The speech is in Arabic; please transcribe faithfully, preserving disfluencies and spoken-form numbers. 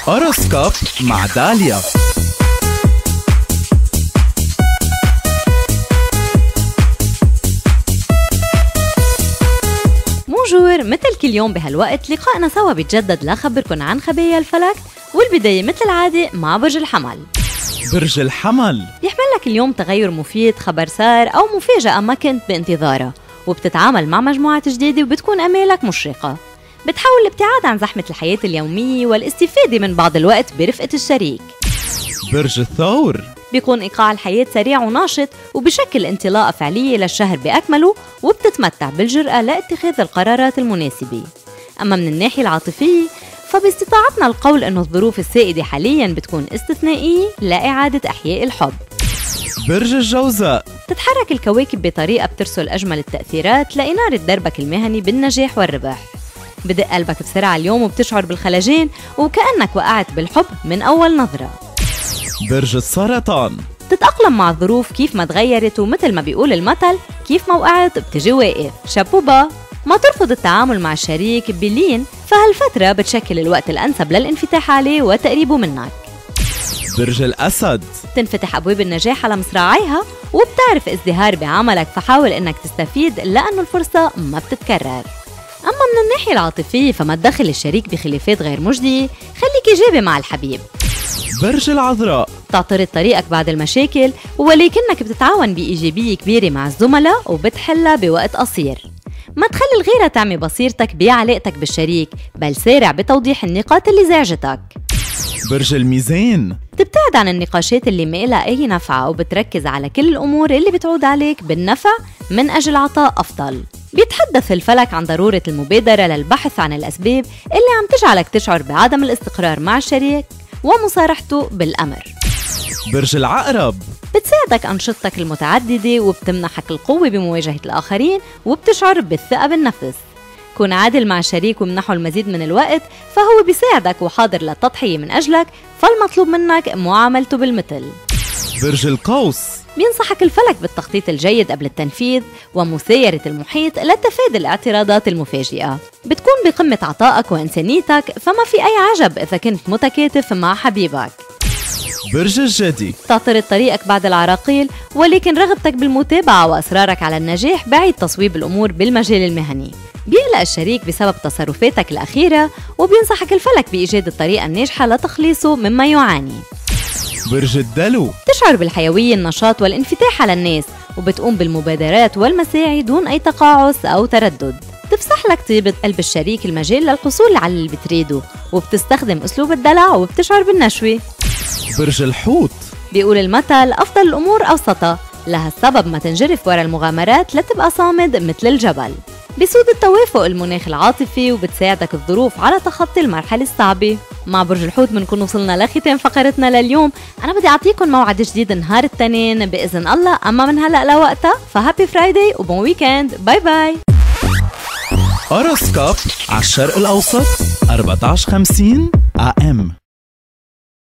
هوروسكوب مع داليا. بونجور، مثل كل يوم بهالوقت لقائنا سوا بيتجدد لخبركن عن خبايا الفلك، والبداية مثل العادة مع برج الحمل. برج الحمل يحمل لك اليوم تغير مفيد، خبر سار أو مفاجأة ما كنت بانتظارها، وبتتعامل مع مجموعة جديدة وبتكون أمالك مشرقة. بتحاول الابتعاد عن زحمة الحياة اليومية والاستفادة من بعض الوقت برفقة الشريك. برج الثور بيكون إيقاع الحياة سريع وناشط وبشكل انطلاقة فعلية للشهر بأكمله، وبتتمتع بالجرأة لاتخاذ القرارات المناسبة. أما من الناحية العاطفية فباستطاعتنا القول أن الظروف السائدة حالياً بتكون استثنائية لإعادة إحياء الحب. برج الجوزاء تتحرك الكواكب بطريقة بترسل أجمل التأثيرات لإنارة دربك المهني بالنجاح والربح. بدق قلبك بسرعة اليوم وبتشعر بالخلجان وكأنك وقعت بالحب من أول نظرة. برج السرطان تتأقلم مع الظروف كيف ما تغيرت، ومثل ما بيقول المثل كيف ما وقعت بتجي واقف. شابوبا. ما ترفض التعامل مع الشريك بلين، فهالفترة بتشكل الوقت الأنسب للانفتاح عليه وتقريبه منك. برج الأسد تنفتح أبواب النجاح على مصراعيها وبتعرف ازدهار بعملك، فحاول إنك تستفيد لأنه الفرصة ما بتتكرر. أما من الناحية العاطفية فما تدخل الشريك بخلافات غير مجدية، خليك إيجابي مع الحبيب. برج العذراء تعترض طريقك بعد المشاكل، ولكنك بتتعاون بإيجابية كبيرة مع الزملاء وبتحلها بوقت قصير. ما تخلي الغيرة تعمي بصيرتك بعلاقتك بالشريك، بل سارع بتوضيح النقاط اللي زعجتك. برج الميزان تبتعد عن النقاشات اللي ما إلها أي نفع، وبتركز على كل الأمور اللي بتعود عليك بالنفع من أجل عطاء أفضل. بيتحدث الفلك عن ضرورة المبادرة للبحث عن الأسباب اللي عم تجعلك تشعر بعدم الاستقرار مع الشريك ومصارحته بالأمر. برج العقرب بتساعدك أنشطتك المتعددة وبتمنحك القوة بمواجهة الآخرين، وبتشعر بالثقة بالنفس. كون عادل مع الشريك ومنحه المزيد من الوقت، فهو بيساعدك وحاضر للتضحية من أجلك، فالمطلوب منك معاملته بالمثل. برج القوس بينصحك الفلك بالتخطيط الجيد قبل التنفيذ ومسايرة المحيط لتفادي الاعتراضات المفاجئة. بتكون بقمة عطائك وإنسانيتك، فما في أي عجب إذا كنت متكاتف مع حبيبك. برج الجدي تعترض طريقك بعد العراقيل، ولكن رغبتك بالمتابعة وأصرارك على النجاح بعيد تصويب الأمور بالمجال المهني. بيقلق الشريك بسبب تصرفاتك الأخيرة، وبينصحك الفلك بإيجاد الطريقة الناجحة لتخليصه مما يعاني. برج الدلو تشعر بالحيوية، النشاط والانفتاح على الناس، وبتقوم بالمبادرات والمساعي دون أي تقاعس أو تردد. تفسح لك طيبة قلب الشريك المجال للحصول على اللي بتريده، وبتستخدم أسلوب الدلع وبتشعر بالنشوة. برج الحوت بيقول المثل أفضل الأمور أوسطها، لها السبب ما تنجرف ورا المغامرات لتبقى صامد مثل الجبل. بيسود التوافق المناخ العاطفي، وبتساعدك الظروف على تخطي المرحلة الصعبة. مع برج الحوت بنكون وصلنا لختام فقرتنا لليوم. أنا بدي أعطيكم موعد جديد نهار التنين بإذن الله، أما من هلأ لوقتها فهابي فرايداي وبون ويكند. باي باي. هوروسكوب على الشرق الأوسط أربعة عشر خمسين إيه إم.